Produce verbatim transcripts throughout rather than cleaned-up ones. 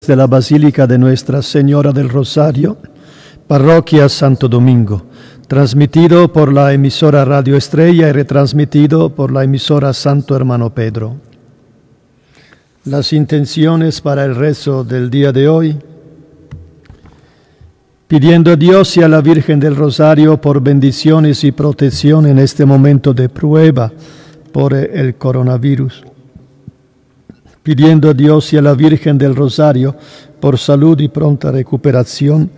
de la Basílica de Nuestra Señora del Rosario, Parroquia Santo Domingo, transmitido por la emisora Radio Estrella y retransmitido por la emisora Santo Hermano Pedro. Las intenciones para el rezo del día de hoy: pidiendo a Dios y a la Virgen del Rosario por bendiciones y protección en este momento de prueba por el coronavirus. Pidiendo a Dios y a la Virgen del Rosario por salud y pronta recuperación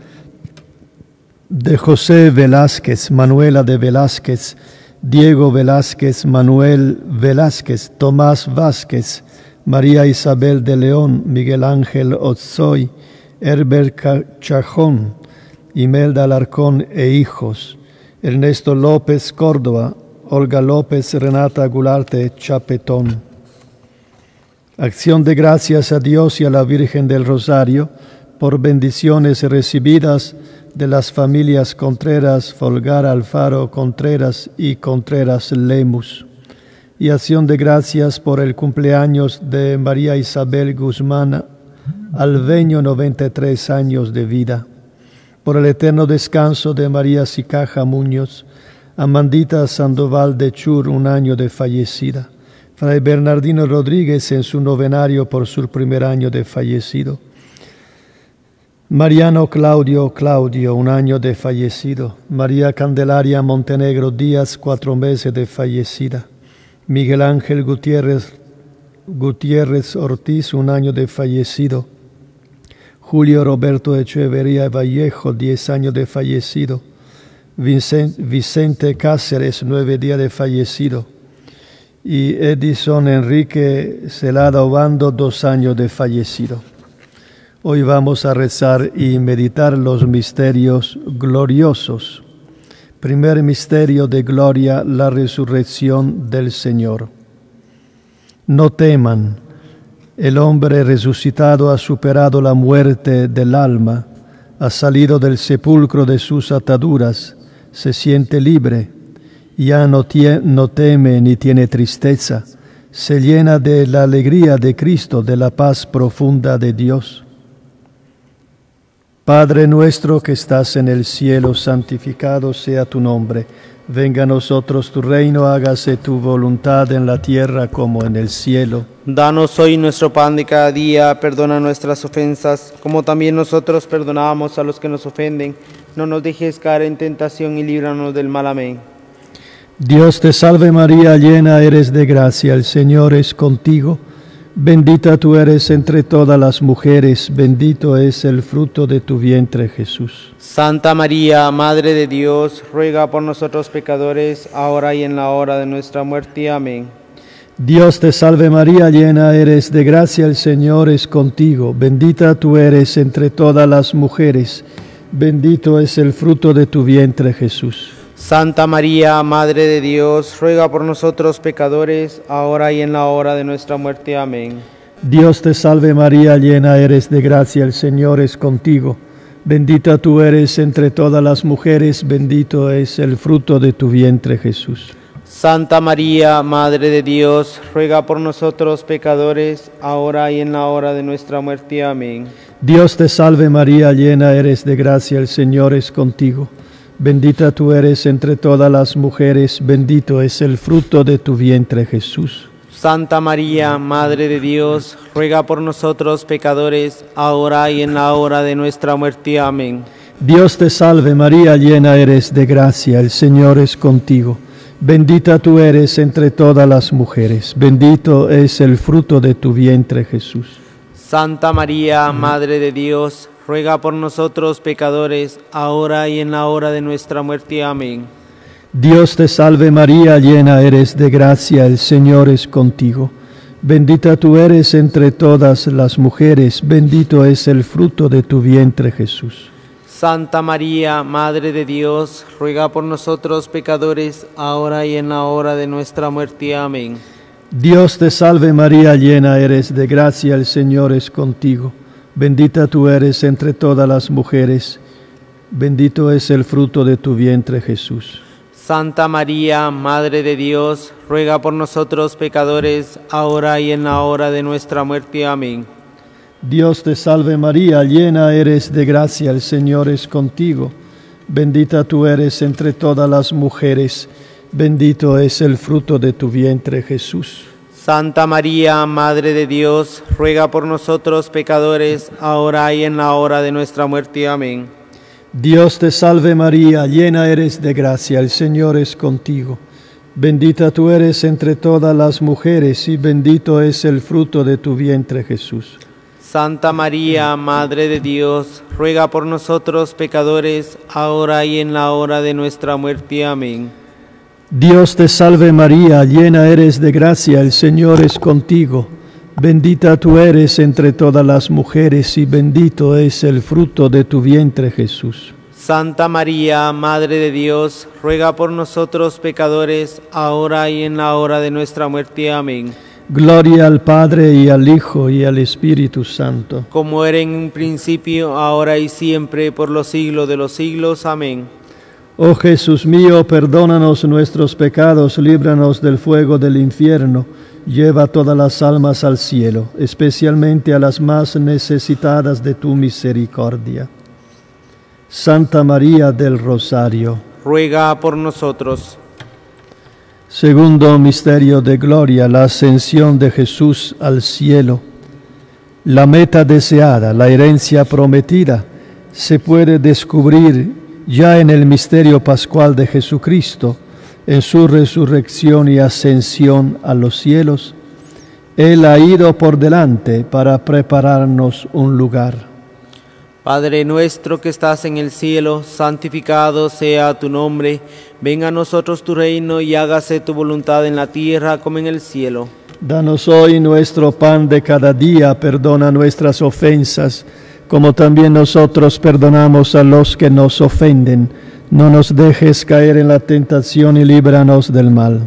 de José Velázquez, Manuela de Velázquez, Diego Velázquez, Manuel Velázquez, Tomás Vázquez, María Isabel de León, Miguel Ángel Otzoy, Herbert Chajón, Imelda Alarcón e hijos, Ernesto López Córdoba, Olga López, Renata Gularte Chapetón. Acción de gracias a Dios y a la Virgen del Rosario por bendiciones recibidas de las familias Contreras, Folgar, Alfaro, Contreras y Contreras Lemus. Y acción de gracias por el cumpleaños de María Isabel Guzmán Alveño, noventa y tres años de vida. Por el eterno descanso de María Sicaja Muñoz, Amandita Sandoval de Chur, un año de fallecida. Fray Bernardino Rodríguez en su novenario por su primer año de fallecido. Mariano Claudio Claudio, un año de fallecido. María Candelaria Montenegro Díaz, cuatro meses de fallecida. Miguel Ángel Gutiérrez, Gutiérrez Ortiz, un año de fallecido. Julio Roberto Echeverría Vallejo, diez años de fallecido. Vicente, Vicente Cáceres, nueve días de fallecido. Y Edison Enrique Celada Obando, dos años de fallecido. Hoy vamos a rezar y meditar los misterios gloriosos. Primer misterio de gloria, la resurrección del Señor. No teman, el hombre resucitado ha superado la muerte del alma, ha salido del sepulcro de sus ataduras, se siente libre, ya no, tie, no teme ni tiene tristeza, se llena de la alegría de Cristo, de la paz profunda de Dios. Padre nuestro que estás en el cielo, santificado sea tu nombre. Venga a nosotros tu reino, hágase tu voluntad en la tierra como en el cielo. Danos hoy nuestro pan de cada día, perdona nuestras ofensas, como también nosotros perdonamos a los que nos ofenden. No nos dejes caer en tentación y líbranos del mal. Amén. Dios te salve María, llena eres de gracia, el Señor es contigo. Bendita tú eres entre todas las mujeres, bendito es el fruto de tu vientre, Jesús. Santa María, Madre de Dios, ruega por nosotros pecadores, ahora y en la hora de nuestra muerte. Amén. Dios te salve María, llena eres de gracia, el Señor es contigo. Bendita tú eres entre todas las mujeres, bendito es el fruto de tu vientre, Jesús. Santa María, Madre de Dios, ruega por nosotros pecadores, ahora y en la hora de nuestra muerte. Amén. Dios te salve María, llena eres de gracia, el Señor es contigo. Bendita tú eres entre todas las mujeres, bendito es el fruto de tu vientre, Jesús. Santa María, Madre de Dios, ruega por nosotros pecadores, ahora y en la hora de nuestra muerte. Amén. Dios te salve María, llena eres de gracia, el Señor es contigo. Bendita tú eres entre todas las mujeres, bendito es el fruto de tu vientre, Jesús. Santa María, Madre de Dios, ruega por nosotros pecadores, ahora y en la hora de nuestra muerte. Amén. Dios te salve María, llena eres de gracia, el Señor es contigo. Bendita tú eres entre todas las mujeres, bendito es el fruto de tu vientre, Jesús. Santa María, Madre de Dios, ruega por nosotros pecadores, ahora y en la hora de nuestra muerte. Amén. Dios te salve María, llena eres de gracia, el Señor es contigo. Bendita tú eres entre todas las mujeres, bendito es el fruto de tu vientre, Jesús. Santa María, Madre de Dios, ruega por nosotros pecadores, ahora y en la hora de nuestra muerte. Amén. Dios te salve María, llena eres de gracia, el Señor es contigo. Bendita tú eres entre todas las mujeres, bendito es el fruto de tu vientre, Jesús. Santa María, Madre de Dios, ruega por nosotros pecadores, ahora y en la hora de nuestra muerte. Amén. Dios te salve María, llena eres de gracia, el Señor es contigo. Bendita tú eres entre todas las mujeres, bendito es el fruto de tu vientre Jesús. Santa María, Madre de Dios, ruega por nosotros pecadores, ahora y en la hora de nuestra muerte. Amén. Dios te salve María, llena eres de gracia, el Señor es contigo. Bendita tú eres entre todas las mujeres y bendito es el fruto de tu vientre Jesús. Santa María, Madre de Dios, ruega por nosotros pecadores, ahora y en la hora de nuestra muerte. Amén. Dios te salve María, llena eres de gracia, el Señor es contigo. Bendita tú eres entre todas las mujeres y bendito es el fruto de tu vientre Jesús. Santa María, Madre de Dios, ruega por nosotros pecadores, ahora y en la hora de nuestra muerte. Amén. Gloria al Padre y al Hijo y al Espíritu Santo. Como era en un principio, ahora y siempre, por los siglos de los siglos. Amén. Oh Jesús mío, perdónanos nuestros pecados, líbranos del fuego del infierno, lleva todas las almas al cielo, especialmente a las más necesitadas de tu misericordia. Santa María del Rosario, ruega por nosotros. Segundo misterio de gloria, la ascensión de Jesús al cielo. La meta deseada, la herencia prometida, se puede descubrir ya en el misterio pascual de Jesucristo, en su resurrección y ascensión a los cielos. Él ha ido por delante para prepararnos un lugar. Padre nuestro que estás en el cielo, santificado sea tu nombre. Venga a nosotros tu reino y hágase tu voluntad en la tierra como en el cielo. Danos hoy nuestro pan de cada día, perdona nuestras ofensas, como también nosotros perdonamos a los que nos ofenden. No nos dejes caer en la tentación y líbranos del mal.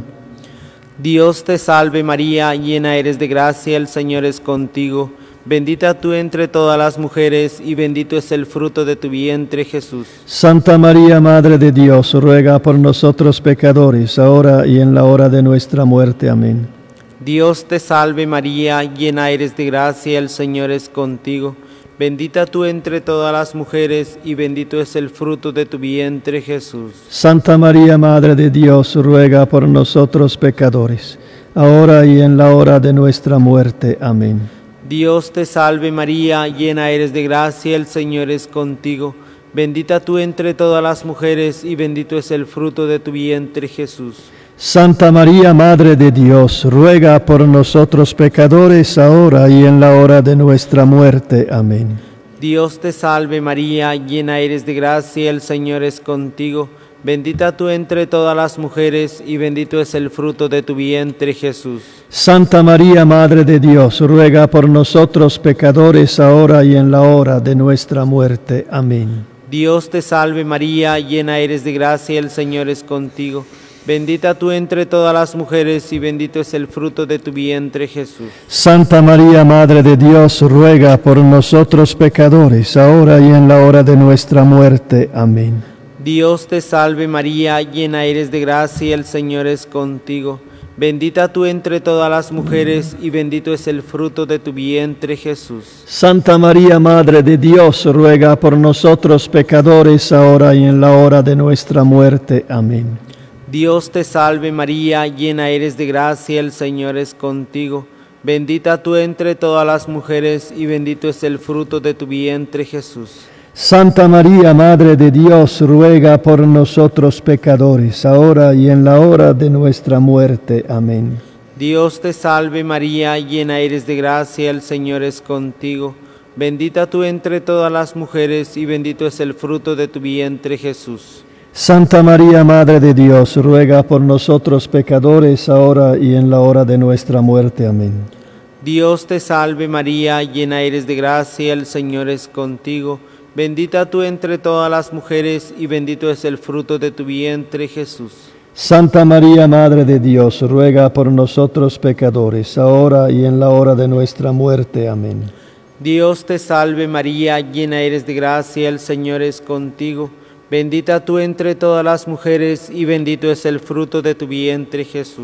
Dios te salve María, llena eres de gracia, el Señor es contigo. Bendita tú entre todas las mujeres y bendito es el fruto de tu vientre Jesús. Santa María, Madre de Dios, ruega por nosotros pecadores, ahora y en la hora de nuestra muerte. Amén. Dios te salve María, llena eres de gracia, el Señor es contigo. Bendita tú entre todas las mujeres y bendito es el fruto de tu vientre Jesús. Santa María, Madre de Dios, ruega por nosotros pecadores, ahora y en la hora de nuestra muerte. Amén. Dios te salve María, llena eres de gracia, el Señor es contigo. Bendita tú entre todas las mujeres y bendito es el fruto de tu vientre Jesús. Santa María, Madre de Dios, ruega por nosotros pecadores, ahora y en la hora de nuestra muerte. Amén. Dios te salve María, llena eres de gracia, el Señor es contigo. Bendita tú entre todas las mujeres y bendito es el fruto de tu vientre Jesús. Santa María, Madre de Dios, ruega por nosotros pecadores, ahora y en la hora de nuestra muerte. Amén. Dios te salve María, llena eres de gracia, el Señor es contigo. Bendita tú entre todas las mujeres y bendito es el fruto de tu vientre Jesús. Santa María, Madre de Dios, ruega por nosotros pecadores, ahora y en la hora de nuestra muerte. Amén. Dios te salve María, llena eres de gracia, el Señor es contigo. Bendita tú entre todas las mujeres y bendito es el fruto de tu vientre Jesús. Santa María, Madre de Dios, ruega por nosotros pecadores, ahora y en la hora de nuestra muerte. Amén. Dios te salve María, llena eres de gracia, el Señor es contigo. Bendita tú entre todas las mujeres y bendito es el fruto de tu vientre Jesús. Santa María, Madre de Dios, ruega por nosotros pecadores, ahora y en la hora de nuestra muerte. Amén. Dios te salve María, llena eres de gracia, el Señor es contigo. Bendita tú entre todas las mujeres y bendito es el fruto de tu vientre Jesús. Santa María, Madre de Dios, ruega por nosotros pecadores, ahora y en la hora de nuestra muerte. Amén. Dios te salve María, llena eres de gracia, el Señor es contigo. Bendita tú entre todas las mujeres y bendito es el fruto de tu vientre Jesús. Santa María, Madre de Dios, ruega por nosotros pecadores, ahora y en la hora de nuestra muerte. Amén. Dios te salve María, llena eres de gracia, el Señor es contigo. Bendita tú entre todas las mujeres y bendito es el fruto de tu vientre Jesús.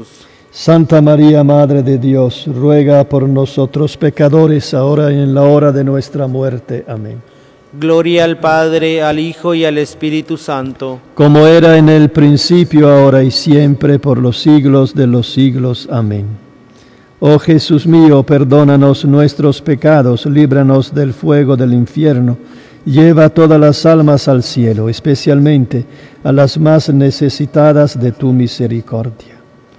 Santa María, Madre de Dios, ruega por nosotros pecadores, ahora y en la hora de nuestra muerte. Amén. Gloria al Padre, al Hijo y al Espíritu Santo. Como era en el principio, ahora y siempre, por los siglos de los siglos. Amén. Oh Jesús mío, perdónanos nuestros pecados, líbranos del fuego del infierno, lleva todas las almas al cielo, especialmente a las más necesitadas de tu misericordia.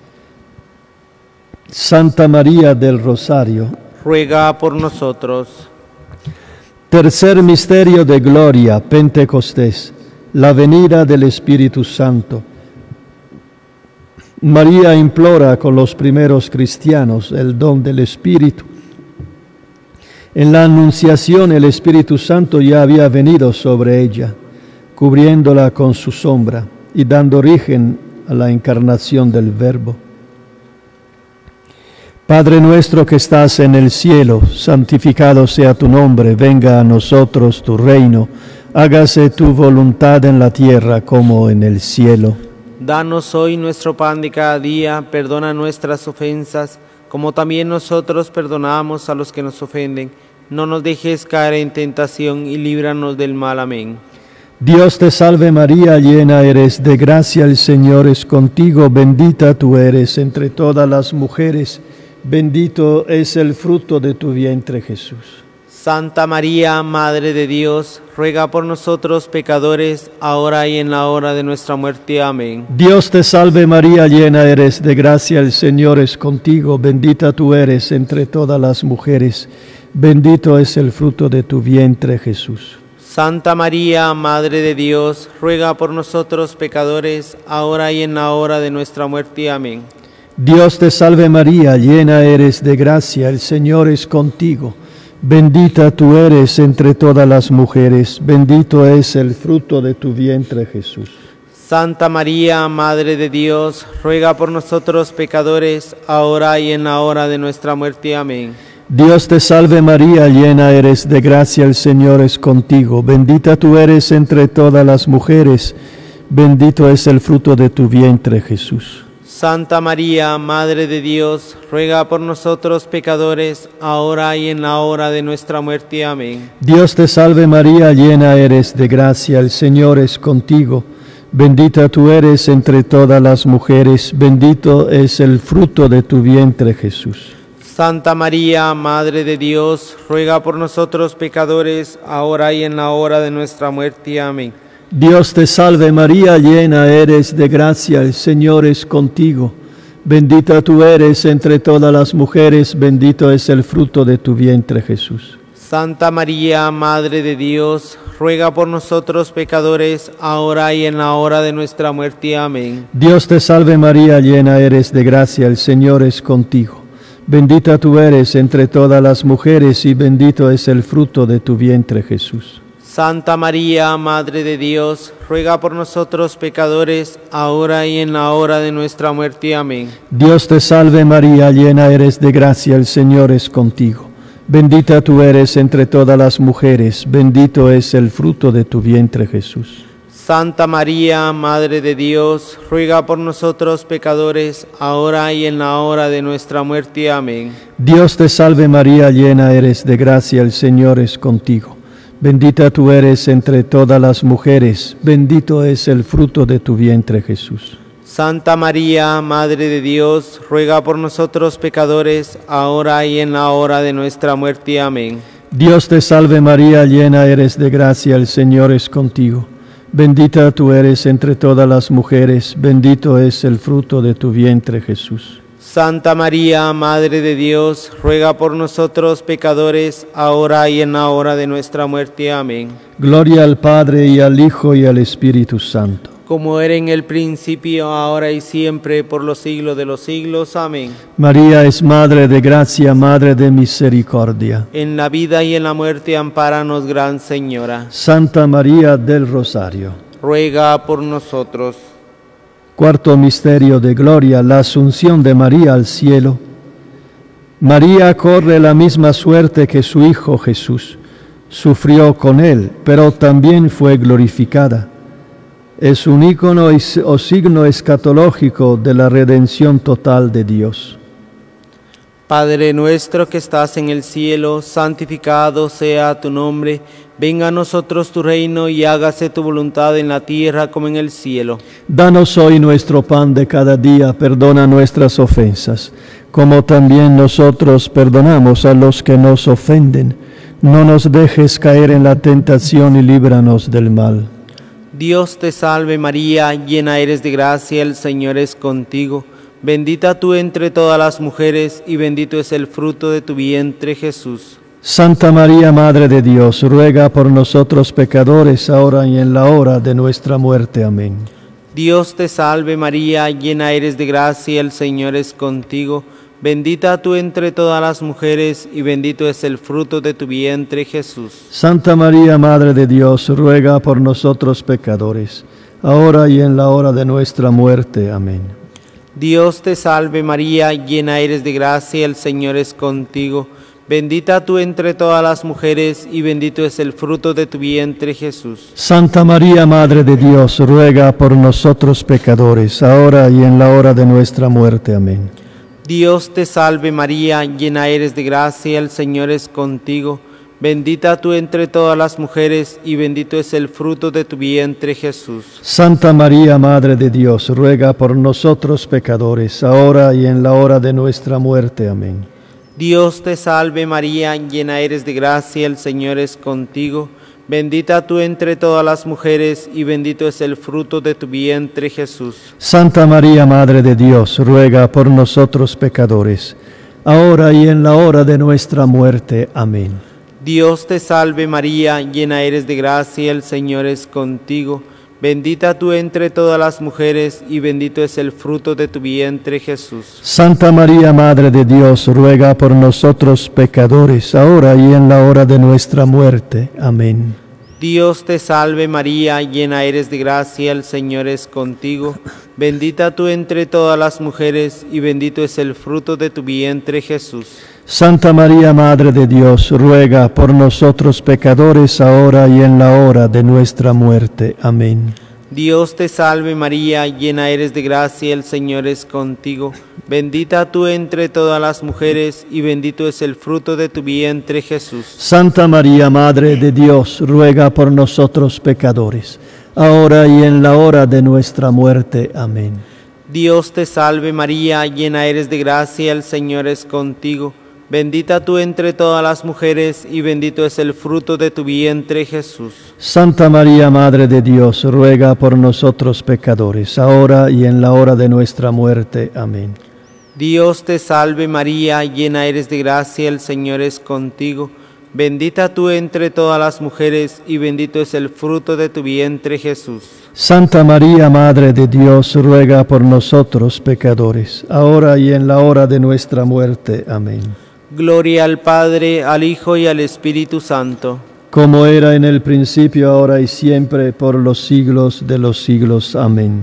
Santa María del Rosario, ruega por nosotros. Tercer misterio de gloria, Pentecostés, la venida del Espíritu Santo. María implora con los primeros cristianos el don del Espíritu. En la Anunciación el Espíritu Santo ya había venido sobre ella, cubriéndola con su sombra y dando origen a la encarnación del Verbo. Padre nuestro que estás en el cielo, santificado sea tu nombre, venga a nosotros tu reino, hágase tu voluntad en la tierra como en el cielo. Danos hoy nuestro pan de cada día, perdona nuestras ofensas, como también nosotros perdonamos a los que nos ofenden. No nos dejes caer en tentación y líbranos del mal. Amén. Dios te salve María, llena eres de gracia, el Señor es contigo, bendita tú eres entre todas las mujeres, bendito es el fruto de tu vientre, Jesús. Santa María, Madre de Dios, ruega por nosotros pecadores, ahora y en la hora de nuestra muerte. Amén. Dios te salve María, llena eres de gracia, el Señor es contigo, bendita tú eres entre todas las mujeres, bendito es el fruto de tu vientre, Jesús. Santa María, Madre de Dios, ruega por nosotros pecadores, ahora y en la hora de nuestra muerte. Amén. Dios te salve María, llena eres de gracia, el Señor es contigo. Bendita tú eres entre todas las mujeres, bendito es el fruto de tu vientre, Jesús. Santa María, Madre de Dios, ruega por nosotros pecadores, ahora y en la hora de nuestra muerte. Amén. Dios te salve María, llena eres de gracia, el Señor es contigo. Bendita tú eres entre todas las mujeres, bendito es el fruto de tu vientre, Jesús. Santa María, Madre de Dios, ruega por nosotros pecadores, ahora y en la hora de nuestra muerte. Amén. Dios te salve María, llena eres de gracia, el Señor es contigo. Bendita tú eres entre todas las mujeres, bendito es el fruto de tu vientre, Jesús. Santa María, Madre de Dios, ruega por nosotros pecadores, ahora y en la hora de nuestra muerte. Amén. Dios te salve María, llena eres de gracia, el Señor es contigo. Bendita tú eres entre todas las mujeres, bendito es el fruto de tu vientre, Jesús. Santa María, Madre de Dios, ruega por nosotros pecadores, ahora y en la hora de nuestra muerte. Amén. Dios te salve María, llena eres de gracia, el Señor es contigo. Bendita tú eres entre todas las mujeres y bendito es el fruto de tu vientre, Jesús. Santa María, Madre de Dios, ruega por nosotros pecadores, ahora y en la hora de nuestra muerte. Amén. Dios te salve María, llena eres de gracia, el Señor es contigo. Bendita tú eres entre todas las mujeres, bendito es el fruto de tu vientre, Jesús. Santa María, Madre de Dios, ruega por nosotros pecadores, ahora y en la hora de nuestra muerte. Amén. Dios te salve María, llena eres de gracia, el Señor es contigo. Bendita tú eres entre todas las mujeres, bendito es el fruto de tu vientre, Jesús. Santa María, Madre de Dios, ruega por nosotros pecadores, ahora y en la hora de nuestra muerte. Amén. Dios te salve María, llena eres de gracia, el Señor es contigo. Bendita tú eres entre todas las mujeres, bendito es el fruto de tu vientre, Jesús. Santa María, Madre de Dios, ruega por nosotros pecadores, ahora y en la hora de nuestra muerte. Amén. Gloria al Padre, y al Hijo, y al Espíritu Santo. Como era en el principio, ahora y siempre, por los siglos de los siglos. Amén. María es Madre de gracia, Madre de misericordia. En la vida y en la muerte, ampáranos, Gran Señora. Santa María del Rosario, ruega por nosotros. Cuarto misterio de gloria, la asunción de María al cielo. María corre la misma suerte que su Hijo Jesús. Sufrió con él, pero también fue glorificada. Es un ícono o signo escatológico de la redención total de Dios. Padre nuestro que estás en el cielo, santificado sea tu nombre. Venga a nosotros tu reino y hágase tu voluntad en la tierra como en el cielo. Danos hoy nuestro pan de cada día, perdona nuestras ofensas, como también nosotros perdonamos a los que nos ofenden. No nos dejes caer en la tentación y líbranos del mal. Dios te salve María, llena eres de gracia, el Señor es contigo. Bendita tú entre todas las mujeres, y bendito es el fruto de tu vientre, Jesús. Santa María, Madre de Dios, ruega por nosotros pecadores, ahora y en la hora de nuestra muerte. Amén. Dios te salve María, llena eres de gracia, el Señor es contigo. Bendita tú entre todas las mujeres, y bendito es el fruto de tu vientre, Jesús. Santa María, Madre de Dios, ruega por nosotros pecadores, ahora y en la hora de nuestra muerte. Amén. Dios te salve María, llena eres de gracia, el Señor es contigo. Bendita tú entre todas las mujeres, y bendito es el fruto de tu vientre, Jesús. Santa María, Madre de Dios, ruega por nosotros pecadores, ahora y en la hora de nuestra muerte. Amén. Dios te salve María, llena eres de gracia, el Señor es contigo. Bendita tú entre todas las mujeres, y bendito es el fruto de tu vientre, Jesús. Santa María, Madre de Dios, ruega por nosotros pecadores, ahora y en la hora de nuestra muerte. Amén. Dios te salve María, llena eres de gracia, el Señor es contigo. Bendita tú entre todas las mujeres, y bendito es el fruto de tu vientre, Jesús. Santa María, Madre de Dios, ruega por nosotros pecadores, ahora y en la hora de nuestra muerte. Amén. Dios te salve María, llena eres de gracia, el Señor es contigo. Bendita tú entre todas las mujeres, y bendito es el fruto de tu vientre, Jesús. Santa María, Madre de Dios, ruega por nosotros pecadores, ahora y en la hora de nuestra muerte. Amén. Dios te salve María, llena eres de gracia, el Señor es contigo. Bendita tú entre todas las mujeres, y bendito es el fruto de tu vientre, Jesús. Santa María, Madre de Dios, ruega por nosotros pecadores, ahora y en la hora de nuestra muerte. Amén. Dios te salve María, llena eres de gracia, el Señor es contigo. Bendita tú entre todas las mujeres, y bendito es el fruto de tu vientre, Jesús. Santa María, Madre de Dios, ruega por nosotros pecadores, ahora y en la hora de nuestra muerte. Amén. Dios te salve María, llena eres de gracia, el Señor es contigo. Bendita tú entre todas las mujeres, y bendito es el fruto de tu vientre, Jesús. Santa María, Madre de Dios, ruega por nosotros pecadores, ahora y en la hora de nuestra muerte. Amén. Dios te salve María, llena eres de gracia, el Señor es contigo. Bendita tú entre todas las mujeres, y bendito es el fruto de tu vientre, Jesús. Santa María, Madre de Dios, ruega por nosotros pecadores, ahora y en la hora de nuestra muerte. Amén. Gloria al Padre, al Hijo y al Espíritu Santo. Como era en el principio, ahora y siempre, por los siglos de los siglos. Amén.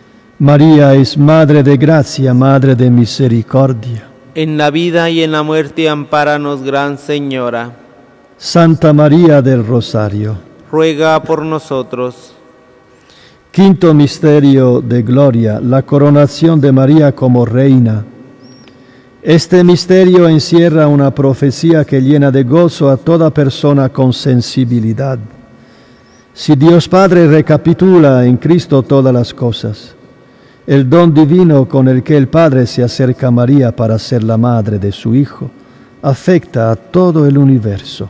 María es Madre de gracia, Madre de misericordia. En la vida y en la muerte, ampáranos, Gran Señora. Santa María del Rosario, ruega por nosotros. Quinto misterio de gloria, la coronación de María como reina. Este misterio encierra una profecía que llena de gozo a toda persona con sensibilidad. Si Dios Padre recapitula en Cristo todas las cosas, el don divino con el que el Padre se acerca a María para ser la madre de su Hijo, afecta a todo el universo.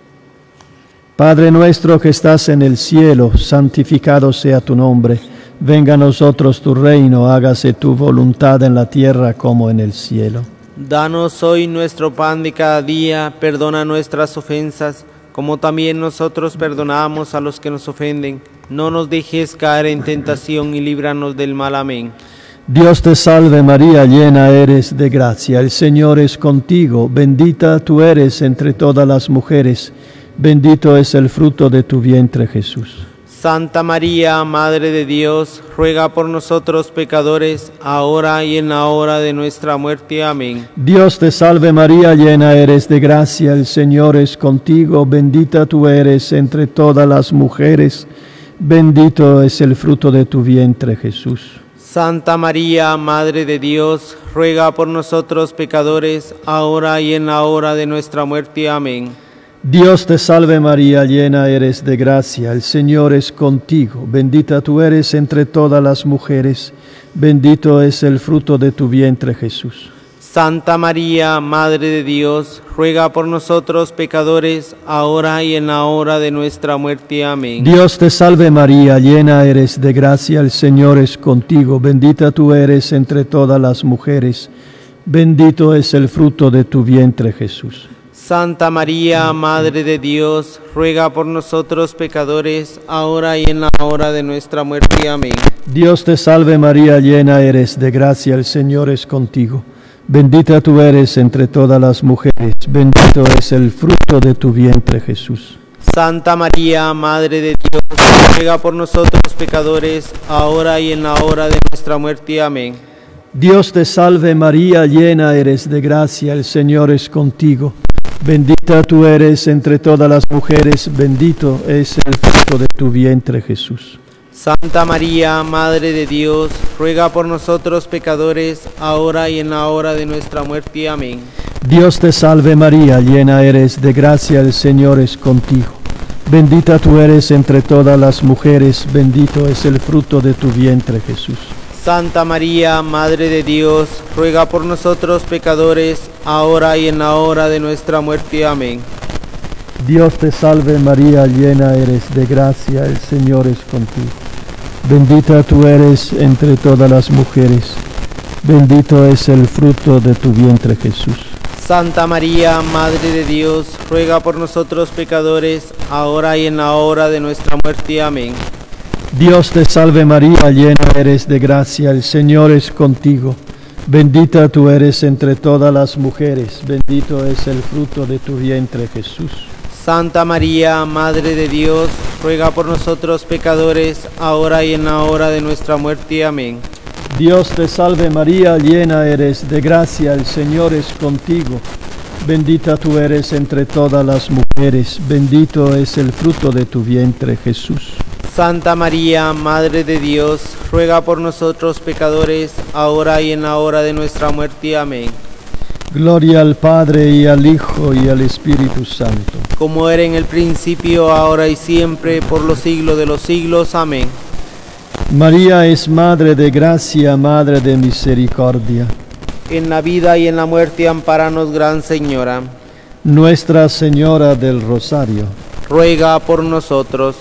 Padre nuestro que estás en el cielo, santificado sea tu nombre. Venga a nosotros tu reino, hágase tu voluntad en la tierra como en el cielo. Danos hoy nuestro pan de cada día, perdona nuestras ofensas, como también nosotros perdonamos a los que nos ofenden. No nos dejes caer en tentación y líbranos del mal. Amén. Dios te salve María, llena eres de gracia, el Señor es contigo, bendita tú eres entre todas las mujeres, bendito es el fruto de tu vientre, Jesús. Santa María, Madre de Dios, ruega por nosotros pecadores, ahora y en la hora de nuestra muerte. Amén. Dios te salve María, llena eres de gracia, el Señor es contigo, bendita tú eres entre todas las mujeres, Bendito es el fruto de tu vientre, Jesús. Santa María, Madre de Dios, ruega por nosotros pecadores, ahora y en la hora de nuestra muerte. Amén. Dios te salve María, llena eres de gracia, el Señor es contigo, bendita tú eres entre todas las mujeres, bendito es el fruto de tu vientre, Jesús. Santa María, Madre de Dios, ruega por nosotros pecadores, ahora y en la hora de nuestra muerte. Amén. Dios te salve María, llena eres de gracia, el Señor es contigo, bendita tú eres entre todas las mujeres, bendito es el fruto de tu vientre, Jesús. Santa María, Madre de Dios, ruega por nosotros pecadores, ahora y en la hora de nuestra muerte. Amén. Dios te salve María, llena eres de gracia, el Señor es contigo. Bendita tú eres entre todas las mujeres, bendito es el fruto de tu vientre, Jesús. Santa María, Madre de Dios, ruega por nosotros pecadores, ahora y en la hora de nuestra muerte. Amén. Dios te salve María, llena eres de gracia, el Señor es contigo. Bendita tú eres entre todas las mujeres, bendito es el fruto de tu vientre, Jesús. Santa María, Madre de Dios, ruega por nosotros pecadores, ahora y en la hora de nuestra muerte. Amén. Dios te salve María, llena eres de gracia, el Señor es contigo. Bendita tú eres entre todas las mujeres, bendito es el fruto de tu vientre, Jesús. Santa María, Madre de Dios, ruega por nosotros pecadores, ahora y en la hora de nuestra muerte. Amén. Dios te salve María, llena eres de gracia, el Señor es contigo. Bendita tú eres entre todas las mujeres, bendito es el fruto de tu vientre, Jesús. Santa María, Madre de Dios, ruega por nosotros pecadores, ahora y en la hora de nuestra muerte. Amén. Dios te salve María, llena eres de gracia, el Señor es contigo. Bendita tú eres entre todas las mujeres, bendito es el fruto de tu vientre, Jesús. Santa María, Madre de Dios, ruega por nosotros pecadores, ahora y en la hora de nuestra muerte. Amén. Dios te salve María, llena eres de gracia, el Señor es contigo. Bendita tú eres entre todas las mujeres, bendito es el fruto de tu vientre, Jesús. Santa María, Madre de Dios, ruega por nosotros pecadores, ahora y en la hora de nuestra muerte. Amén. Gloria al Padre, y al Hijo, y al Espíritu Santo. Como era en el principio, ahora y siempre, por los siglos de los siglos. Amén. María es Madre de gracia, Madre de misericordia. En la vida y en la muerte, ampáranos, Gran Señora. Nuestra Señora del Rosario, ruega por nosotros.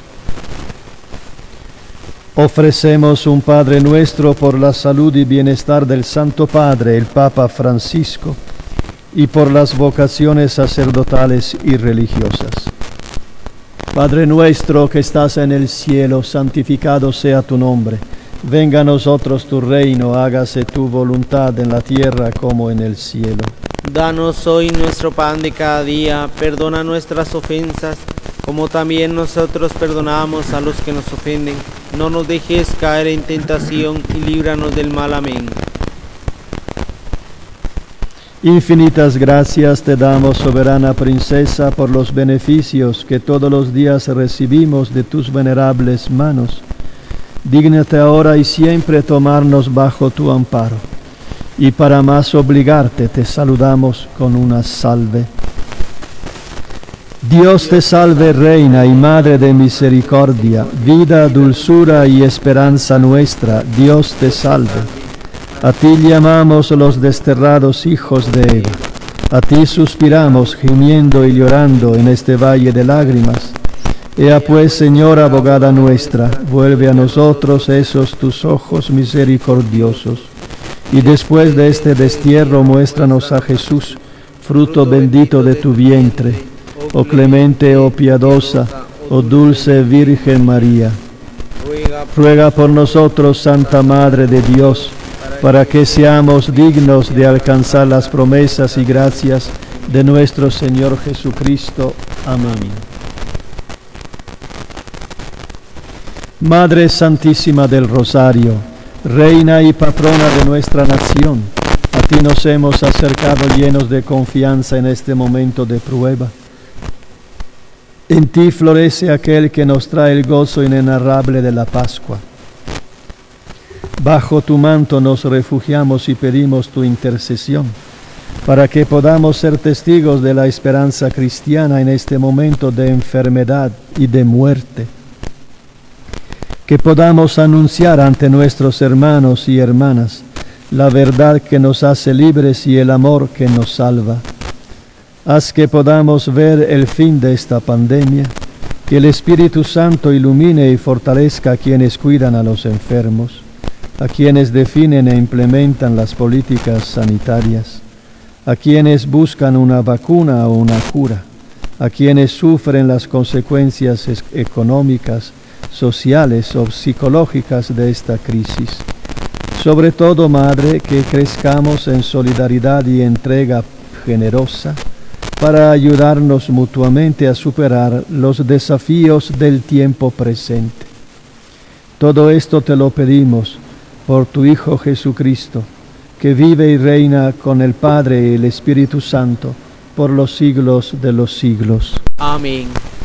Ofrecemos un Padre Nuestro por la salud y bienestar del Santo Padre, el Papa Francisco, y por las vocaciones sacerdotales y religiosas. Padre nuestro que estás en el cielo, santificado sea tu nombre. Venga a nosotros tu reino, hágase tu voluntad en la tierra como en el cielo. Danos hoy nuestro pan de cada día, perdona nuestras ofensas, como también nosotros perdonamos a los que nos ofenden. No nos dejes caer en tentación y líbranos del mal. Amén. Infinitas gracias te damos, soberana princesa, por los beneficios que todos los días recibimos de tus venerables manos. Dígnate ahora y siempre tomarnos bajo tu amparo. Y para más obligarte, te saludamos con una salve. Dios te salve, Reina y Madre de misericordia, vida, dulzura y esperanza nuestra, Dios te salve. A ti llamamos los desterrados hijos de Eva, a ti suspiramos gimiendo y llorando en este valle de lágrimas. Ea pues, Señora abogada nuestra, vuelve a nosotros esos tus ojos misericordiosos, y después de este destierro muéstranos a Jesús, fruto bendito de tu vientre. Oh clemente, oh piadosa, oh dulce Virgen María, ruega por nosotros, Santa Madre de Dios, para que seamos dignos de alcanzar las promesas y gracias de nuestro Señor Jesucristo. Amén. Madre Santísima del Rosario, Reina y Patrona de nuestra nación, a ti nos hemos acercado llenos de confianza en este momento de prueba. En ti florece aquel que nos trae el gozo inenarrable de la Pascua. Bajo tu manto nos refugiamos y pedimos tu intercesión, para que podamos ser testigos de la esperanza cristiana en este momento de enfermedad y de muerte. Que podamos anunciar ante nuestros hermanos y hermanas la verdad que nos hace libres y el amor que nos salva. Haz que podamos ver el fin de esta pandemia, que el Espíritu Santo ilumine y fortalezca a quienes cuidan a los enfermos, a quienes definen e implementan las políticas sanitarias, a quienes buscan una vacuna o una cura, a quienes sufren las consecuencias económicas, sociales o psicológicas de esta crisis. Sobre todo, Madre, que crezcamos en solidaridad y entrega generosa para ayudarnos mutuamente a superar los desafíos del tiempo presente. Todo esto te lo pedimos por tu Hijo Jesucristo, que vive y reina con el Padre y el Espíritu Santo por los siglos de los siglos. Amén.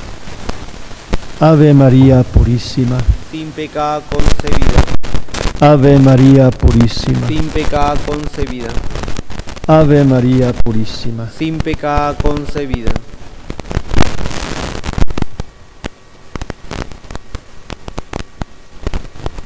Ave María Purísima. Sin pecado concebida. Ave María Purísima. Sin pecado concebida. Ave María Purísima. Sin pecado concebida.